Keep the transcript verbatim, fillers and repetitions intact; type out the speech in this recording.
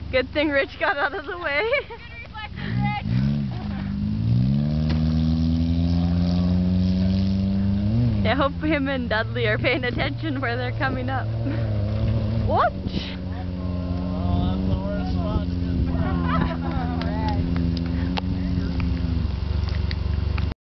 Good thing Rich got out of the way. I hope him and Dudley are paying attention where they're coming up. Watch! Oh, that's the worst spot.